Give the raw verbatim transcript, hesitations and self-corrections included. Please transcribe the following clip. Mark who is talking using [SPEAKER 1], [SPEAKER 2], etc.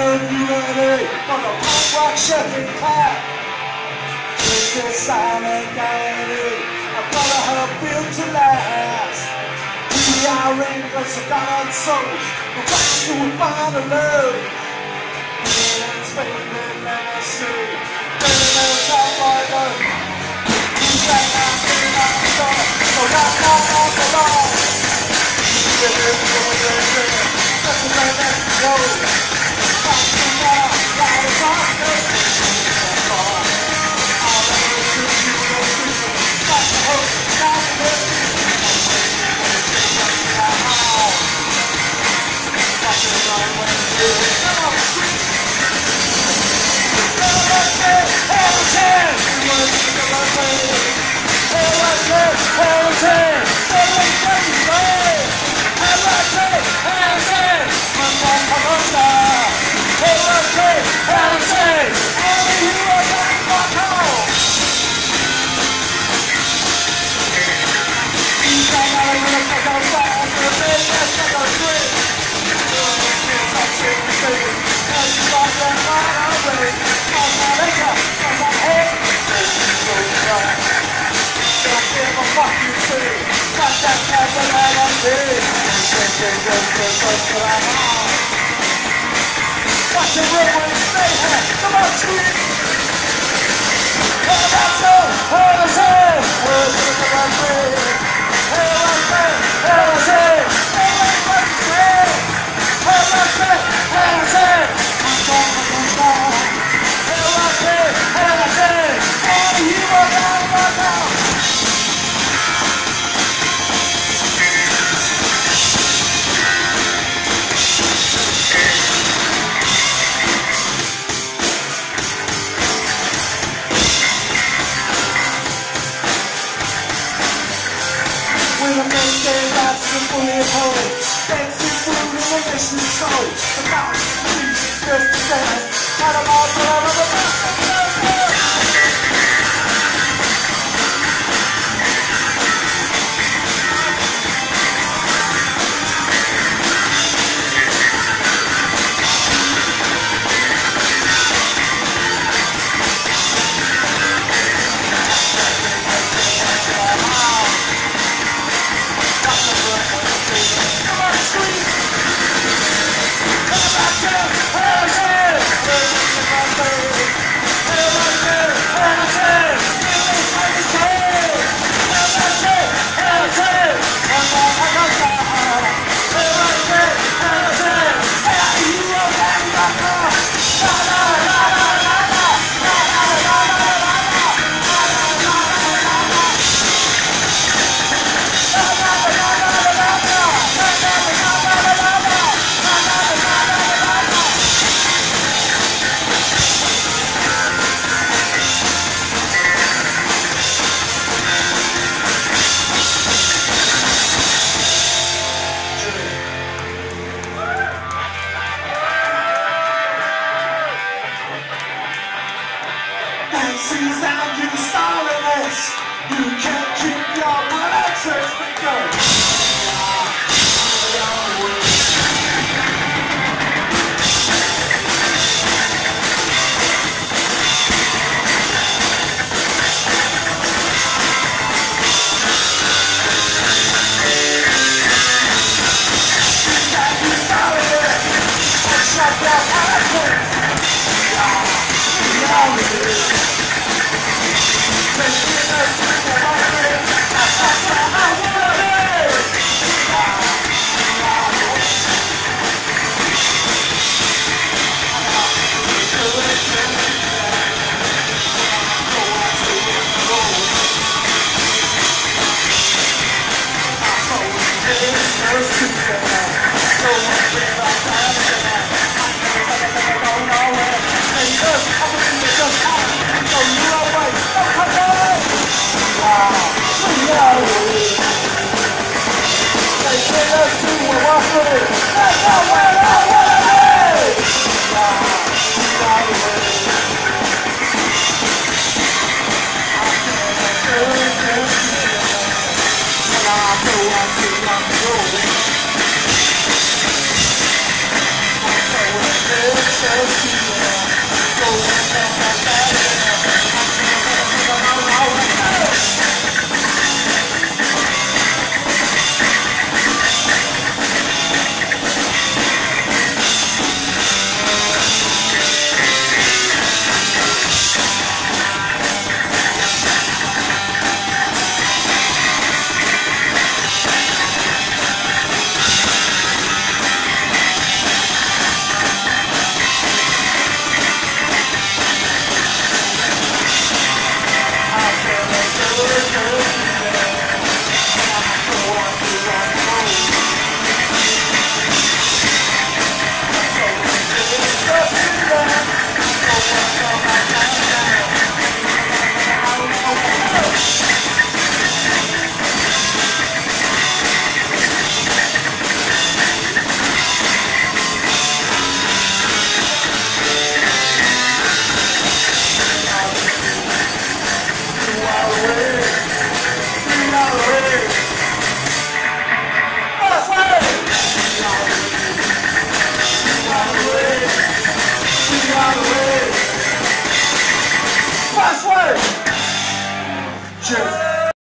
[SPEAKER 1] if you ready for the punk rock shuffling clap. This is silent gallery, a brotherhood built to last. We are angels of God's souls, the ones who will find a love. It's favorite legacy, living in a top order. Who's that now in our door? So knock, knock, knock the law. This is the way they do it. That's the way that we go. Rock the wall, ride the rock, no that's all. All that we do, you will see it. Rock the hook, rock the hook. Watch the river stay here. Come on, sweet. Hey, that's all. Hey, that's it. We're going to run free. Hey, that's it. Hey, that's it. Hey, that's it. Hey, that's it. Hey, that's it. I'm going to go down. Hey, that's it. Hey, that's it. All the heroes down, down, down. When the men say that's simply a poem, dancing through the nation's soul. The mountains, trees, just the sand, out of all forever the best of the sees out you starless. You can't keep your politics because shut down politics. Let's see what we're